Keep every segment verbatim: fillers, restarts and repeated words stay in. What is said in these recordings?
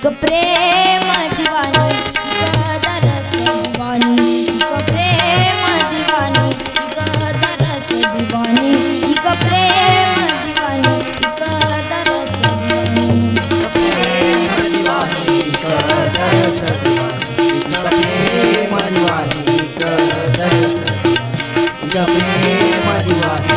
इक प्रेम दीवानी इक दरस दीवानी इक प्रेम दीवानी इक दरस दीवानी इक प्रेम दीवानी इक दरस दीवानी प्रेम दीवानी इक दरस दीवानी इक प्रेम दीवानी इक दरस इक प्रेम दीवानी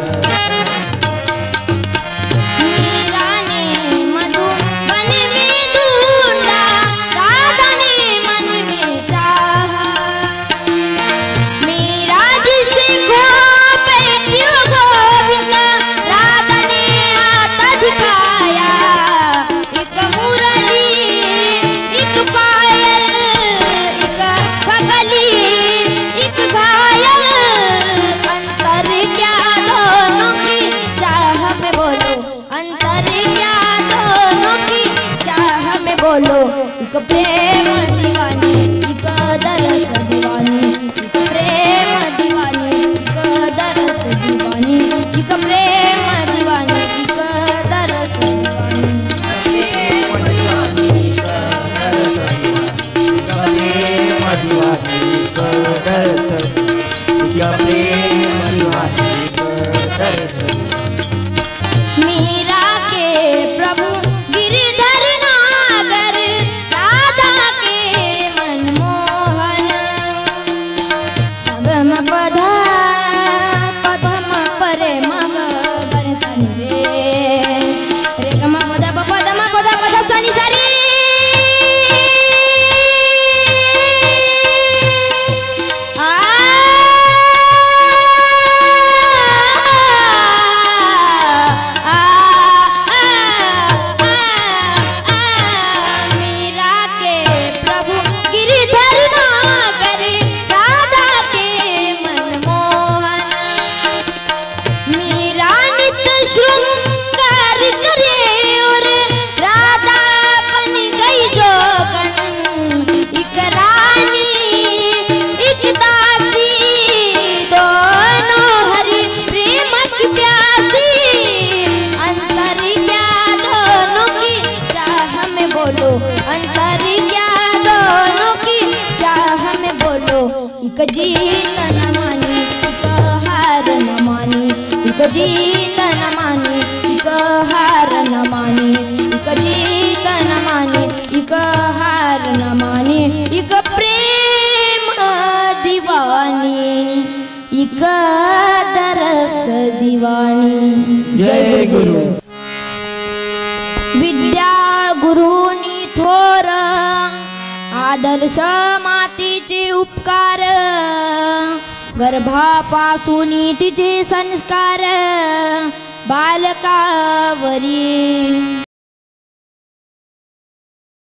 बोलो इक प्रेम दीवानी इक दरस दीवानी इक प्रेम दीवानी इक दरस दीवानी इक प्रेम दीवानी इक दरस दीवानी प्रेम दीवानी इक दरस दीवानी इक प्रेम दीवानी इक दरस इक प्रेम दीवानी इक दरस मीरा के प्रभु इक जीत न मानी इक हार न मानी इक जीत न मानी इक हार न मानी इक जीत न मानी इक हार न मानी इक प्रेम दीवानी इक दरस दीवानी। जय गुरु। विद्या गुरुनी थोर आदर्श मातीचे उपकार गर्भापासून तिचे संस्कार बालकावरी